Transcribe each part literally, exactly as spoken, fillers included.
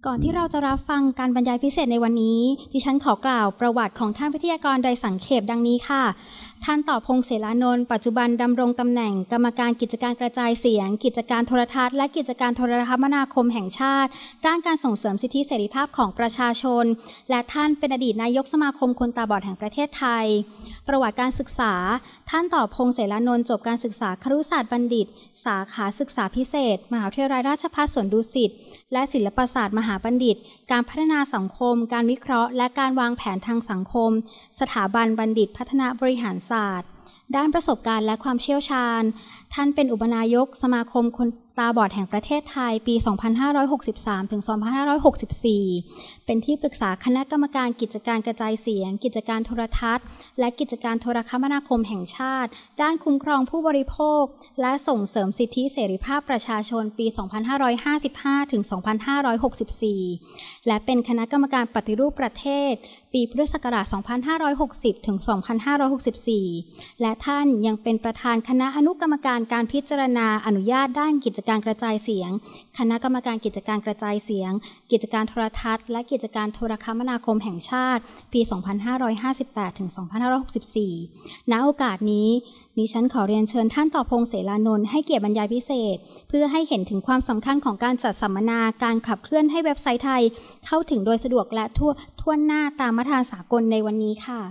ก่อนที่เราจะรับฟังการบรรยายพิเศษในวันนี้ดิฉันขอกล่าวประวัติของท่านวิทยากรโดยสังเขปดังนี้ค่ะท่านต่อพงษ์เสรานนท์ปัจจุบันดำรงตำแหน่งกรรมการกิจการกระจายเสียงกิจการโทรทัศน์และกิจการโทรคมนาคมแห่งชาติด้านการส่งเสริมสิทธิเสรีภาพของประชาชนและท่านเป็นอดีตนายกสมาคมคนตาบอดแห่งประเทศไทยประวัติการศึกษาท่านต่อพงษ์เสรานนท์จบการศึกษาครุศาสตร์บัณฑิตสาขาศึกษาพิเศษมหาวิทยาลัยราชภัฏสวนดุสิตและศิลปศาสตร์มหาบัณฑิตการพัฒนาสังคมการวิเคราะห์และการวางแผนทางสังคมสถาบันบัณฑิตพัฒนาบริหารศาสตร์ด้านประสบการณ์และความเชี่ยวชาญท่านเป็นอุปนายกสมาคมคนตาบอดแห่งประเทศไทยปี สองพันห้าร้อยหกสิบสาม ถึง สองพันห้าร้อยหกสิบสี่ เป็นที่ปรึกษาคณะกรรมการกิจการกระจายเสียงกิจการโทรทัศน์และกิจการโทรคมนาคมแห่งชาติด้านคุ้มครองผู้บริโภคและส่งเสริมสิทธิเสรีภาพประชาชนปี สองพันห้าร้อยห้าสิบห้า ถึง สองพันห้าร้อยหกสิบสี่ และเป็นคณะกรรมการปฏิรูปประเทศปีพุทธศักราช สองพันห้าร้อยหกสิบ ถึง สองพันห้าร้อยหกสิบสี่ และท่านยังเป็นประธานคณะอนุกรรมการการพิจารณาอนุญาตด้านกิจการกระจายเสียงคณะกรรมการกิจการกระจายเสียงกิจการโทรทัศน์และกิจการโทรคมนาคมแห่งชาติปี สองพันห้าร้อยห้าสิบแปด ถึง สองพันห้าร้อยหกสิบสี่ ณ โอกาสนี้ดิฉันขอเรียนเชิญท่านต่อพงษ์เสรานนท์ให้เกียรติบรรยายพิเศษเพื่อให้เห็นถึงความสำคัญของการจัดสัมมนาการขับเคลื่อนให้เว็บไซต์ไทยเข้าถึงโดยสะดวกและทั่วทั่วหน้าตามมาตรฐานสากลในวันนี้ค่ะ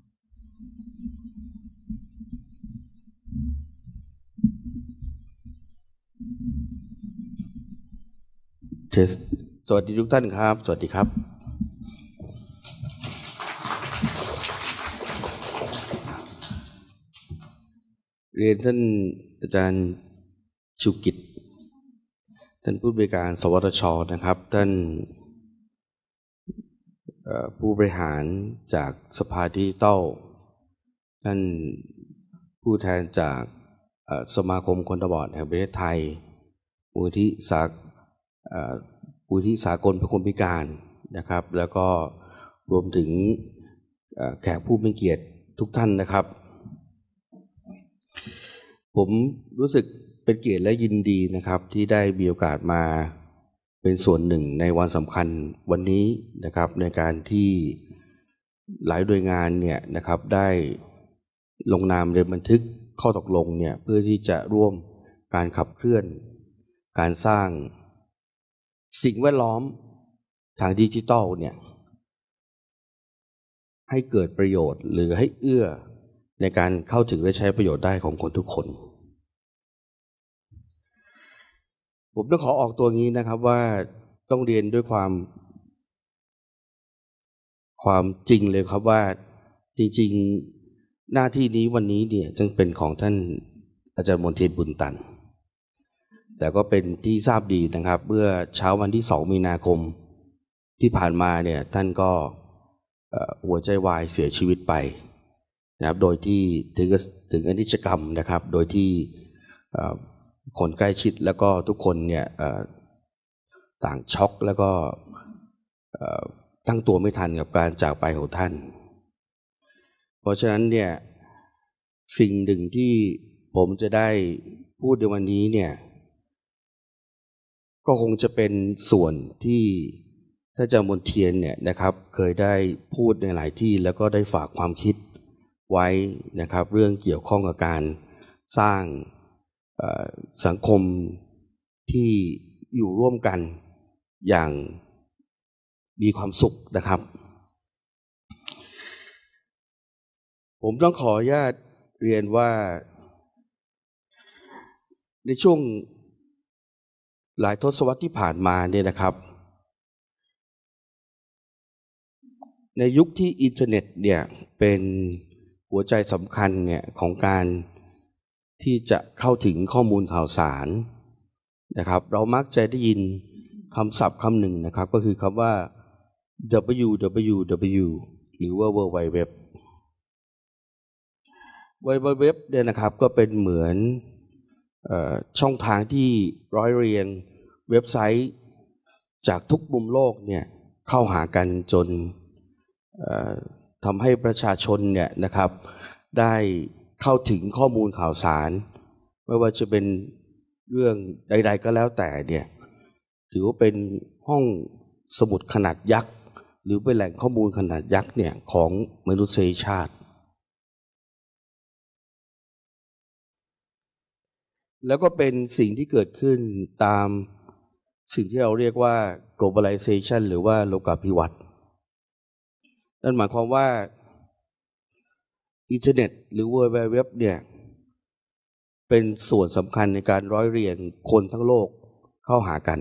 สวัสดีทุกท่านครับสวัสดีครับเรียนท่านอาจารย์ชูกิจท่านผู้บริการสวทช.นะครับท่านผู้บริหารจากสภาดิจิทัลท่านผู้แทนจากสมาคมคนตาบอดแห่งประเทศไทยมูลที่สามูลที่สากลเพื่อคนพิการนะครับแล้วก็รวมถึงแขกผู้มีเกียรติทุกท่านนะครับผมรู้สึกเป็นเกียรติและยินดีนะครับที่ได้มีโอกาสมาเป็นส่วนหนึ่งในวันสำคัญวันนี้นะครับในการที่หลายหน่วยงานเนี่ยนะครับได้ลงนามในบันทึกข้อตกลงเนี่ยเพื่อที่จะร่วมการขับเคลื่อนการสร้างสิ่งแวดล้อมทางดิจิทัลเนี่ยให้เกิดประโยชน์หรือให้เอื้อในการเข้าถึงและใช้ประโยชน์ได้ของคนทุกคนผมต้องขอออกตัวงี้นะครับว่าต้องเรียนด้วยความความจริงเลยครับว่าจริงๆหน้าที่นี้วันนี้เนี่ยจึงเป็นของท่านอาจารย์มนเทียนบุญตันแต่ก็เป็นที่ทราบดีนะครับเมื่อเช้าวันที่สองมีนาคมที่ผ่านมาเนี่ยท่านก็หัวใจวายเสียชีวิตไปนะครับโดยที่ถึงถึงอนิจกรรมนะครับโดยที่คนใกล้ชิดแล้วก็ทุกคนเนี่ยต่างช็อกแล้วก็ตั้งตัวไม่ทันกับการจากไปของท่านเพราะฉะนั้นเนี่ยสิ่งหนึ่งที่ผมจะได้พูดในวันนี้เนี่ยก็คงจะเป็นส่วนที่ท่านอาจารย์มนเทียนเนี่ยนะครับเคยได้พูดในหลายที่แล้วก็ได้ฝากความคิดไว้นะครับเรื่องเกี่ยวข้องกับการสร้างสังคมที่อยู่ร่วมกันอย่างมีความสุขนะครับผมต้องขออนุญาตเรียนว่าในช่วงหลายทศวรรษที่ผ่านมาเนี่ยนะครับในยุคที่อินเทอร์เน็ตเนี่ยเป็นหัวใจสำคัญเนี่ยของการที่จะเข้าถึงข้อมูลข่าวสารนะครับเรามักจะได้ยินคำศัพท์คำหนึ่งนะครับก็คือคำว่า ดับเบิลยู ดับเบิลยู ดับเบิลยู หรือว่า World Wide Web World Wide Web เนี่ยนะครับก็เป็นเหมือนช่องทางที่ร้อยเรียงเว็บไซต์จากทุกมุมโลกเนี่ยเข้าหากันจนทำให้ประชาชนเนี่ยนะครับได้เข้าถึงข้อมูลข่าวสารไม่ว่าจะเป็นเรื่องใดๆก็แล้วแต่เนี่ยถือว่าเป็นห้องสมุดขนาดยักษ์หรือเป็นแหล่งข้อมูลขนาดยักษ์เนี่ยของมนุษยชาติแล้วก็เป็นสิ่งที่เกิดขึ้นตามสิ่งที่เราเรียกว่า globalization หรือว่าโลกาภิวัตน์นั่นหมายความว่าอินเทอร์เน็ตหรือ World Wide Web เนี่ยเป็นส่วนสำคัญในการร้อยเรียงคนทั้งโลกเข้าหากัน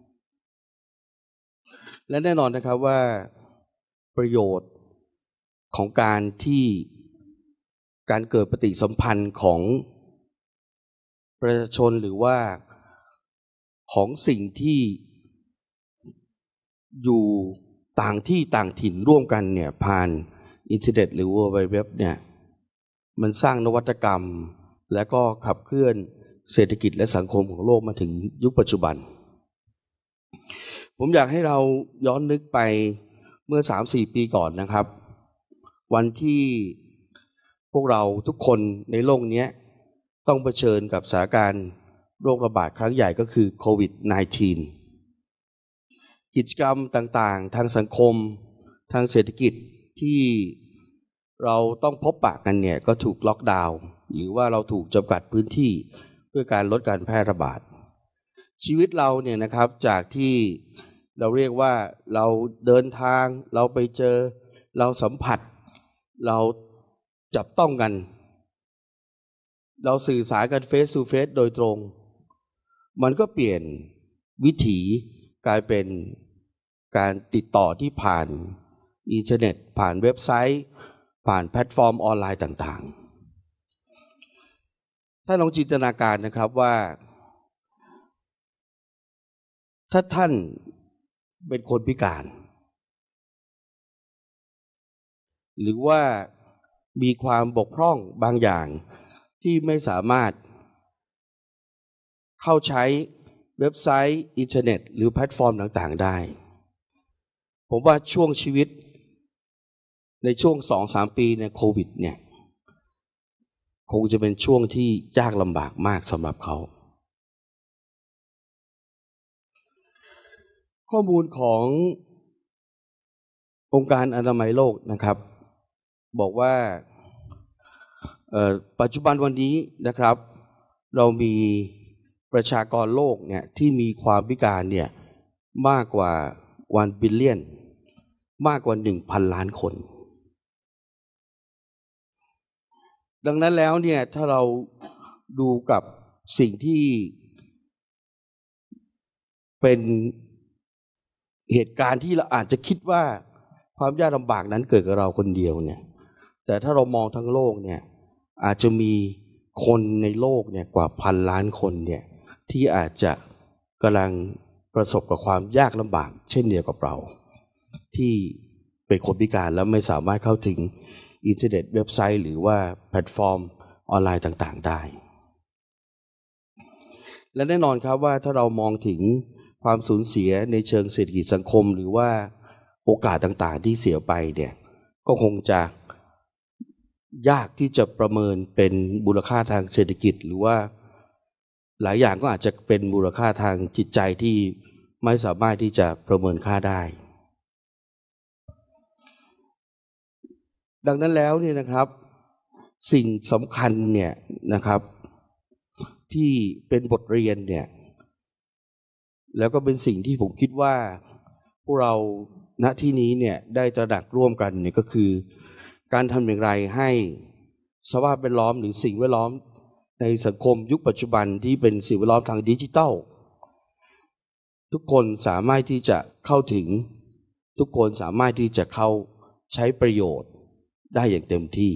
และแน่นอนนะครับว่าประโยชน์ของการที่การเกิดปฏิสัมพันธ์ของประชาชนหรือว่าของสิ่งที่อยู่ต่างที่ต่างถิ่นร่วมกันเนี่ยผ่านอินเทอร์เน็ตหรือ World Wide Web เนี่ยมันสร้างนวัตกรรมและก็ขับเคลื่อนเศรษฐกิจและสังคมของโลกมาถึงยุคปัจจุบันผมอยากให้เราย้อนนึกไปเมื่อ สามถึงสี่ ปีก่อนนะครับวันที่พวกเราทุกคนในโลกนี้ต้องเผชิญกับสถานการณ์โรคระบาดครั้งใหญ่ก็คือโควิด สิบเก้า กิจกรรมต่างๆทางสังคมทางเศรษฐกิจที่เราต้องพบปะกันเนี่ยก็ถูกล็อกดาวน์หรือว่าเราถูกจำกัดพื้นที่เพื่อการลดการแพร่ระบาดชีวิตเราเนี่ยนะครับจากที่เราเรียกว่าเราเดินทางเราไปเจอเราสัมผัสเราจับต้องกันเราสื่อสารกัน face to face โดยตรงมันก็เปลี่ยนวิถีกลายเป็นการติดต่อที่ผ่านอินเทอร์เน็ตผ่านเว็บไซต์ผ่านแพลตฟอร์มออนไลน์ต่างๆถ้าลองจินตนาการนะครับว่าถ้าท่านเป็นคนพิการหรือว่ามีความบกพร่องบางอย่างที่ไม่สามารถเข้าใช้เว็บไซต์อินเทอร์เน็ตหรือแพลตฟอร์มต่างๆได้ผมว่าช่วงชีวิตในช่วง สองถึงสาม ปีในโควิดเนี่ยคงจะเป็นช่วงที่ยากลำบากมากสำหรับเขาข้อมูลขององค์การอนามัยโลกนะครับบอกว่าปัจจุบันวันนี้นะครับเรามีประชากรโลกเนี่ยที่มีความพิการเนี่ยมากกว่าวันบิลเลียนมากกว่า หนึ่งพัน ล้านคนดังนั้นแล้วเนี่ยถ้าเราดูกับสิ่งที่เป็นเหตุการณ์ที่เราอาจจะคิดว่าความยากลำบากนั้นเกิดกับเราคนเดียวเนี่ยแต่ถ้าเรามองทั้งโลกเนี่ยอาจจะมีคนในโลกเนี่ยกว่าพันล้านคนเนี่ยที่อาจจะกำลังประสบกับความยากลำบากเช่นเดียวกับเราที่เป็นคนพิการแล้วไม่สามารถเข้าถึงอินเทอร์เน็ตเว็บไซต์หรือว่าแพลตฟอร์มออนไลน์ต่างๆได้และแน่นอนครับว่าถ้าเรามองถึงความสูญเสียในเชิงเศรษฐกิจสังคมหรือว่าโอกาสต่างๆที่เสียไปเนี่ยก็คงจะยากที่จะประเมินเป็นมูลค่าทางเศรษฐกิจหรือว่าหลายอย่างก็อาจจะเป็นมูลค่าทางจิตใจที่ไม่สามารถที่จะประเมินค่าได้ดังนั้นแล้วเนี่ยนะครับสิ่งสำคัญเนี่ยนะครับที่เป็นบทเรียนเนี่ยแล้วก็เป็นสิ่งที่ผมคิดว่าพวกเราณที่นี้เนี่ยได้ตระหนักร่วมกันเนี่ยก็คือการทำอย่างไรให้สภาพแวดล้อมหรือสิ่งแวดล้อมในสังคมยุคปัจจุบันที่เป็นสิ่งแวดล้อมทางดิจิทัลทุกคนสามารถที่จะเข้าถึงทุกคนสามารถที่จะเข้าใช้ประโยชน์ได้อย่างเต็มที่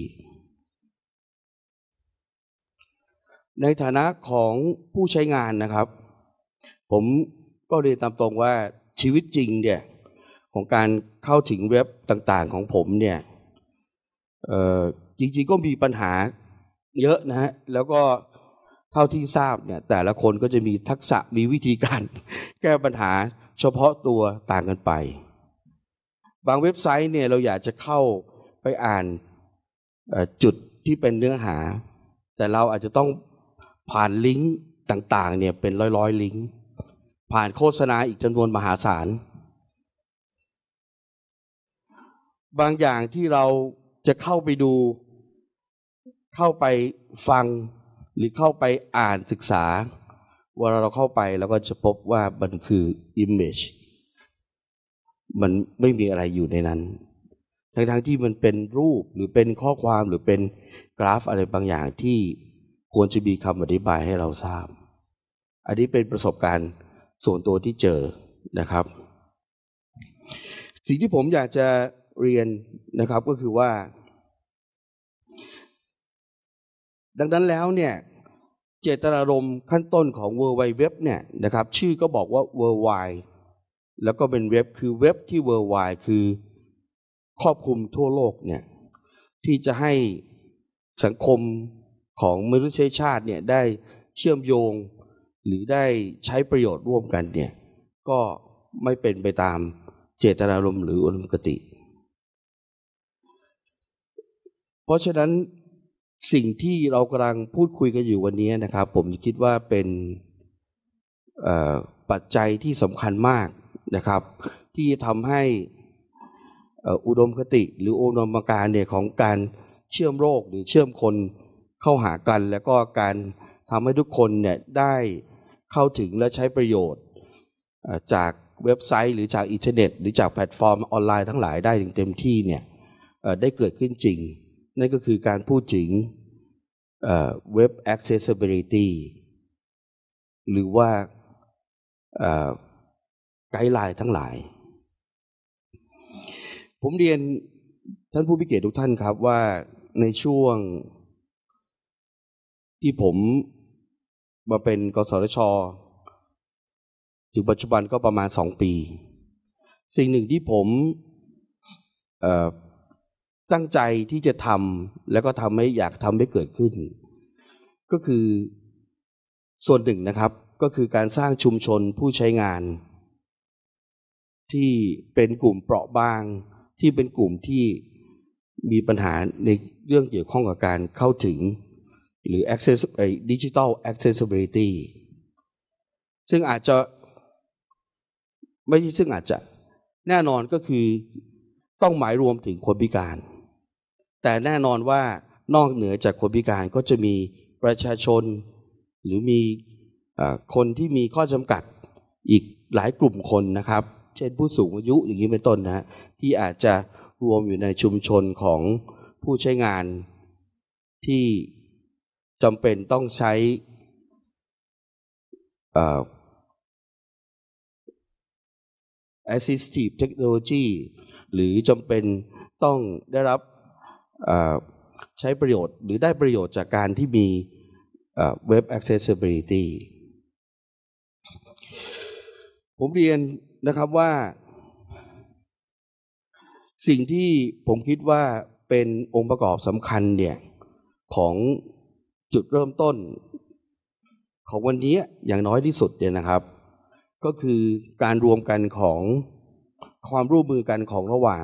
ในฐานะของผู้ใช้งานนะครับผมก็เรียนตามตรงว่าชีวิตจริงเนี่ยของการเข้าถึงเว็บต่างๆของผมเนี่ยเอ่อจริงๆก็มีปัญหาเยอะนะฮะแล้วก็เท่าที่ทราบเนี่ยแต่ละคนก็จะมีทักษะมีวิธีการแก้ปัญหาเฉพาะตัวต่างกันไปบางเว็บไซต์เนี่ยเราอยากจะเข้าไปอ่านจุดที่เป็นเนื้อหาแต่เราอาจจะต้องผ่านลิงก์ต่างๆเนี่ยเป็นร้อยๆลิงก์ผ่านโฆษณาอีกจำนวนมหาศาลบางอย่างที่เราจะเข้าไปดูเข้าไปฟังหรือเข้าไปอ่านศึกษาเวลาเราเข้าไปแล้วก็จะพบว่ามันคือ image มันไม่มีอะไรอยู่ในนั้นทั้งๆที่มันเป็นรูปหรือเป็นข้อความหรือเป็นกราฟอะไรบางอย่างที่ควรจะมีคำอธิบายให้เราทราบอันนี้เป็นประสบการณ์ส่วนตัวที่เจอนะครับสิ่งที่ผมอยากจะเรียนนะครับก็คือว่าดังนั้นแล้วเนี่ยเจตนารมณ์ขั้นต้นของ World Wide Web เนี่ยนะครับชื่อก็บอกว่า Worldwide แล้วก็เป็นเว็บคือเว็บที่ Worldwide คือครอบคลุมทั่วโลกเนี่ยที่จะให้สังคมของมนุษยชาติเนี่ยได้เชื่อมโยงหรือได้ใช้ประโยชน์ร่วมกันเนี่ยก็ไม่เป็นไปตามเจตนารมณ์หรืออุดมคติเพราะฉะนั้นสิ่งที่เรากำลังพูดคุยกันอยู่วันนี้นะครับผมคิดว่าเป็นปัจจัยที่สำคัญมากนะครับที่จะทำให้อุดมคติหรืออุดมการณ์เนี่ยของการเชื่อมโลกหรือเชื่อมคนเข้าหากันแล้วก็การทำให้ทุกคนเนี่ยได้เข้าถึงและใช้ประโยชน์จากเว็บไซต์หรือจากอินเทอร์เน็ตหรือจากแพลตฟอร์มออนไลน์ทั้งหลายได้อย่างเต็มที่เนี่ยได้เกิดขึ้นจริงนั่นก็คือการพูดถึงเว็บ accessibility หรือว่าไกด์ไลน์ทั้งหลายผมเรียนท่านผู้มีเกียรติทุกท่านครับว่าในช่วงที่ผมมาเป็นกสทช.ถึงปัจจุบันก็ประมาณสองปีสิ่งหนึ่งที่ผมตั้งใจที่จะทำแล้วก็ทำให้อยากทำให้เกิดขึ้นก็คือส่วนหนึ่งนะครับก็คือการสร้างชุมชนผู้ใช้งานที่เป็นกลุ่มเปราะบางที่เป็นกลุ่มที่มีปัญหาในเรื่องเกี่ยวข้องกับการเข้าถึงหรือ access digital accessibility ซึ่งอาจจะไม่ใช่ซึ่งอาจจะแน่นอนก็คือต้องหมายรวมถึงคนพิการแต่แน่นอนว่านอกเหนือจากคนพิการก็จะมีประชาชนหรือมีคนที่มีข้อจำกัดอีกหลายกลุ่มคนนะครับเช่นผู้สูงอายุอย่างนี้เป็นต้นนะที่อาจจะรวมอยู่ในชุมชนของผู้ใช้งานที่จำเป็นต้องใช้ assistive technology หรือจำเป็นต้องได้รับใช้ประโยชน์หรือได้ประโยชน์จากการที่มีเว็บ accessibility ผมเรียนนะครับว่าสิ่งที่ผมคิดว่าเป็นองค์ประกอบสำคัญเนี่ยของจุดเริ่มต้นของวันนี้อย่างน้อยที่สุดเนี่ยนะครับก็คือการรวมกันของความร่วมมือกันของระหว่าง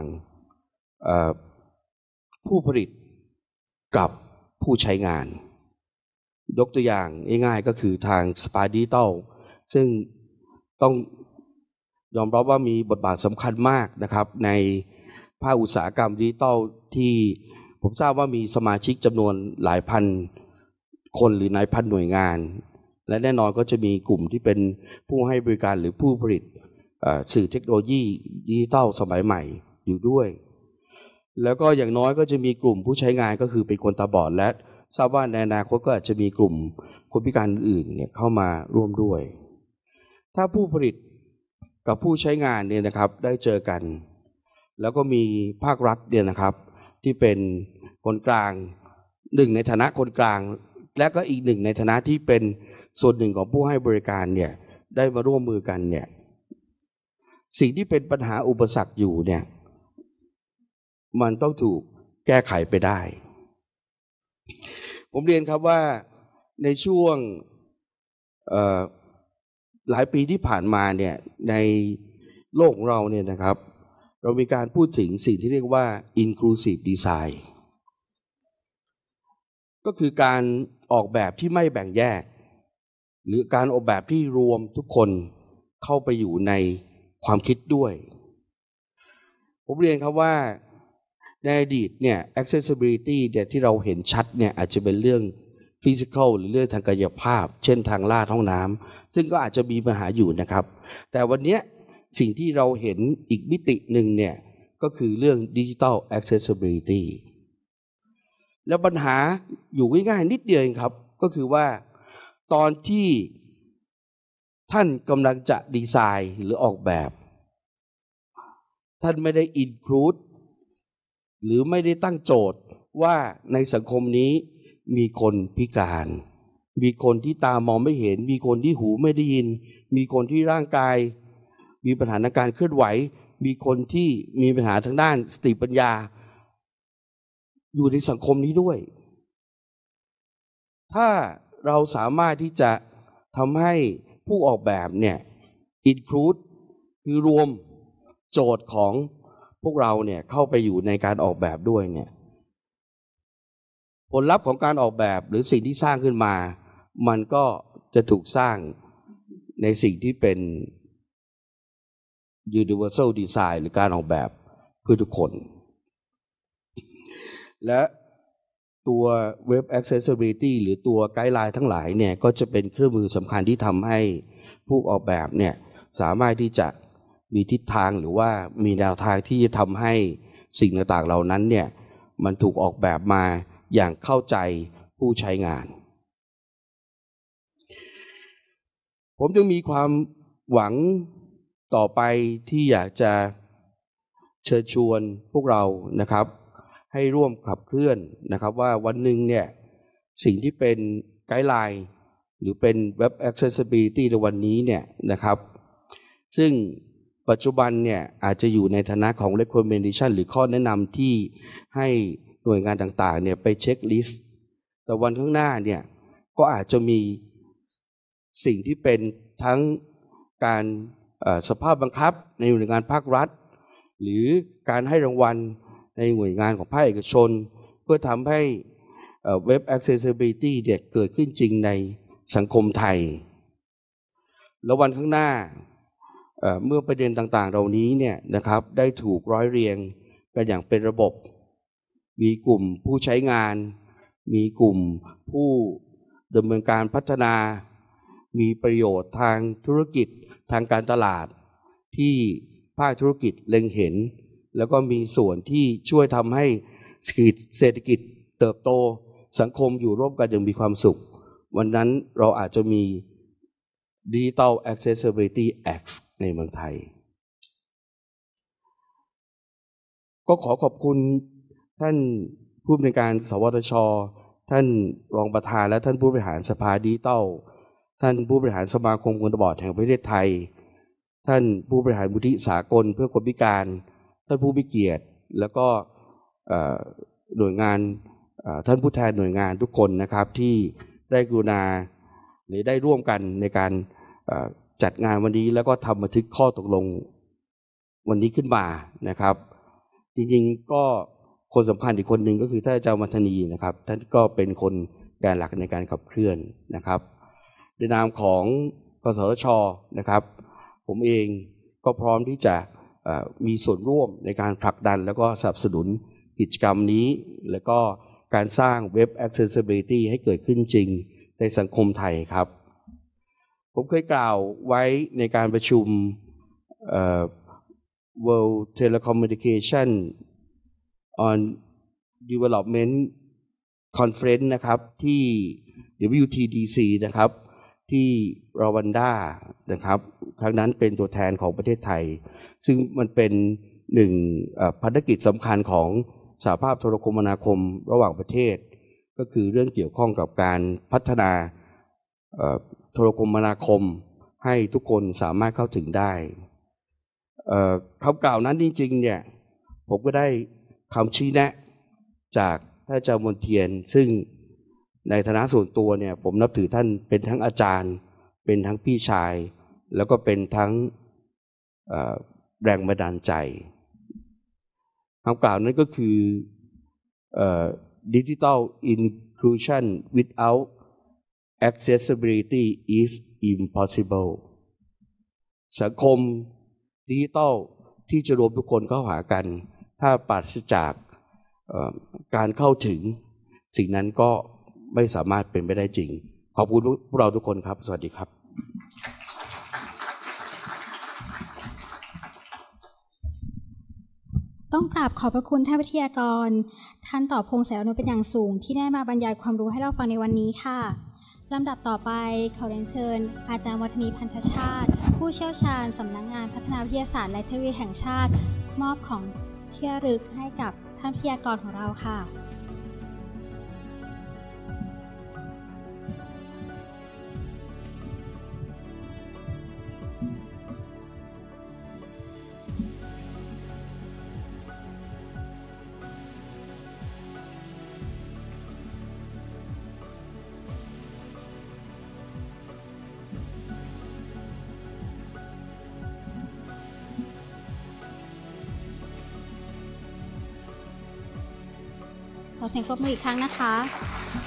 ผู้ผลิตกับผู้ใช้งานยกตัวอย่างง่ายๆก็คือทาง Spark Digital ซึ่งต้องยอมรับว่ามีบทบาทสำคัญมากนะครับในภาคอุตสาหกรรมดิจิทัลที่ผมทราบว่ามีสมาชิกจำนวนหลายพันคนหรือหลายพันหน่วยงานและแน่นอนก็จะมีกลุ่มที่เป็นผู้ให้บริการหรือผู้ผลิตสื่อเทคโนโลยีดิจิทัลสมัยใหม่อยู่ด้วยแล้วก็อย่างน้อยก็จะมีกลุ่มผู้ใช้งานก็คือเป็นคนตาบอดและทราบว่าในอนาคตก็อาจจะมีกลุ่มคนพิการอื่นเนี่ยเข้ามาร่วมด้วยถ้าผู้ผลิตกับผู้ใช้งานเนี่ยนะครับได้เจอกันแล้วก็มีภาครัฐเนี่ยนะครับที่เป็นคนกลางหนึ่งในฐานะคนกลางและก็อีกหนึ่งในฐานะที่เป็นส่วนหนึ่งของผู้ให้บริการเนี่ยได้มาร่วมมือกันเนี่ยสิ่งที่เป็นปัญหาอุปสรรคอยู่เนี่ยมันต้องถูกแก้ไขไปได้ผมเรียนครับว่าในช่วงหลายปีที่ผ่านมาเนี่ยในโลกของเราเนี่ยนะครับเรามีการพูดถึงสิ่งที่เรียกว่า inclusive design ก็คือการออกแบบที่ไม่แบ่งแยกหรือการออกแบบที่รวมทุกคนเข้าไปอยู่ในความคิดด้วยผมเรียนครับว่าในอดีตเนี่ย accessibility เนี่ยที่เราเห็นชัดเนี่ยอาจจะเป็นเรื่อง physical หรือเรื่องทางกายภาพเช่นทางลาดห้องน้ำซึ่งก็อาจจะมีปัญหาอยู่นะครับแต่วันนี้สิ่งที่เราเห็นอีกมิติหนึ่งเนี่ยก็คือเรื่อง digital accessibility แล้วปัญหาอยู่ง่ายๆนิดเดียวเองครับก็คือว่าตอนที่ท่านกำลังจะดีไซน์หรือออกแบบท่านไม่ได้ include หรือไม่ได้ตั้งโจทย์ว่าในสังคมนี้มีคนพิการมีคนที่ตามองไม่เห็นมีคนที่หูไม่ได้ยินมีคนที่ร่างกายมีปัญหาในการเคลื่อนไหวมีคนที่มีปัญหาทางด้านสติปัญญาอยู่ในสังคมนี้ด้วยถ้าเราสามารถที่จะทำให้ผู้ออกแบบเนี่ย include คือรวมโจทย์ของพวกเราเนี่ยเข้าไปอยู่ในการออกแบบด้วยเนี่ยผลลัพธ์ของการออกแบบหรือสิ่งที่สร้างขึ้นมามันก็จะถูกสร้างในสิ่งที่เป็น universal design หรือการออกแบบเพื่อทุกคนและตัว Web Accessibility หรือตัวไกด์ไลน์ทั้งหลายเนี่ยก็จะเป็นเครื่องมือสำคัญที่ทำให้ผู้ออกแบบเนี่ยสามารถที่จะมีทิศทางหรือว่ามีแนวทางที่จะทำให้สิ่งต่างๆเหล่านั้นเนี่ยมันถูกออกแบบมาอย่างเข้าใจผู้ใช้งานผมจึงมีความหวังต่อไปที่อยากจะเชิญชวนพวกเรานะครับให้ร่วมขับเคลื่อนนะครับว่าวันหนึ่งเนี่ยสิ่งที่เป็นไกด์ไลน์หรือเป็น Web Accessibility ในวันนี้เนี่ยนะครับซึ่งปัจจุบันเนี่ยอาจจะอยู่ในฐานะของ recommendation หรือข้อแนะนำที่ให้หน่วยงานต่างๆเนี่ยไปเช็คลิสต์แต่วันข้างหน้าเนี่ยก็อาจจะมีสิ่งที่เป็นทั้งการสภาพบังคับในหน่วยงานภาครัฐหรือการให้รางวัลในหน่วยงานของภาคเอกชนเพื่อทำให้ Web Accessibility เนี่ยเกิดขึ้นจริงในสังคมไทยแล้ววันข้างหน้าเมื่อประเด็นต่างๆเหล่านี้เนี่ยนะครับได้ถูกร้อยเรียงกันอย่างเป็นระบบมีกลุ่มผู้ใช้งานมีกลุ่มผู้ดำเนินการพัฒนามีประโยชน์ทางธุรกิจทางการตลาดที่ภาคธุรกิจเล็งเห็นแล้วก็มีส่วนที่ช่วยทำให้เศรษฐกิจเติบโตสังคมอยู่ร่วมกันอย่างมีความสุขวันนั้นเราอาจจะมี Digital Accessibility Act ในเมืองไทยก็ขอขอบคุณท่านผู้อำนวยการสวทช.ท่านรองประธานและท่านผู้บริหารสภาดิจิทัลท่านผู้บริหารสมาคมคนตาบอดแห่งประเทศไทยท่านผู้บริหารมูลนิธิสากลเพื่อคนพิการท่านผู้มีเกียรติแล้วก็หน่วยงานท่านผู้แทนหน่วยงานทุกคนนะครับที่ได้กรุณาหรือได้ร่วมกันในการจัดงานวันนี้แล้วก็ทำบันทึกข้อตกลงวันนี้ขึ้นมานะครับจริงๆก็คนสำคัญอีกคนหนึ่งก็คือท่านอาจารย์มัทนีนะครับท่านก็เป็นคนแกนหลักในการขับเคลื่อนนะครับในนามของกสทช.นะครับผมเองก็พร้อมที่จะมีส่วนร่วมในการผลักดันแล้วก็สนับสนุนกิจกรรมนี้แล้วก็การสร้าง Web Accessibility ให้เกิดขึ้นจริงในสังคมไทยครับผมเคยกล่าวไว้ในการประชุม World Telecommunication on Development Conference นะครับที่ ดับเบิลยู ที ดี ซี นะครับที่รวันดานะครับครั้งนั้นเป็นตัวแทนของประเทศไทยซึ่งมันเป็นหนึ่งภารกิจสำคัญของสหภาพโทรคมนาคมระหว่างประเทศก็คือเรื่องเกี่ยวข้องกับการพัฒนาโทรคมนาคมให้ทุกคนสามารถเข้าถึงได้คำกล่าวนั้นจริงๆเนี่ยผมก็ได้คำชี้แนะจากท่านอาจารย์มนเทียนซึ่งในฐานะส่วนตัวเนี่ยผมนับถือท่านเป็นทั้งอาจารย์เป็นทั้งพี่ชายแล้วก็เป็นทั้งแรงบันดาลใจคำกล่าวนั้นก็คือ Digital Inclusion without accessibility is impossible สังคมดิจิทัลที่จะรวมทุกคนเข้าหากันถ้าปราศจากการเข้าถึงสิ่งนั้นก็ไม่สามารถเป็นไปได้จริงขอบคุณพวกเราทุกคนครับสวัสดีครับต้องกราบขอบพระคุณท่านวิทยากรท่านต่อพงษ์ แสนอนุเป็นอย่างสูงที่ได้มาบรรยายความรู้ให้เราฟังในวันนี้ค่ะลำดับต่อไปขอเรียนเชิญอาจารย์วัฒนีพันธชาติผู้เชี่ยวชาญสำนักงานพัฒนาวิทยาศาสตร์และเทคโนโลยีแห่งชาติมอบของที่ระลึกให้กับท่านวิทยากรของเราค่ะขอเสียงปรบมืออีกครั้งนะคะ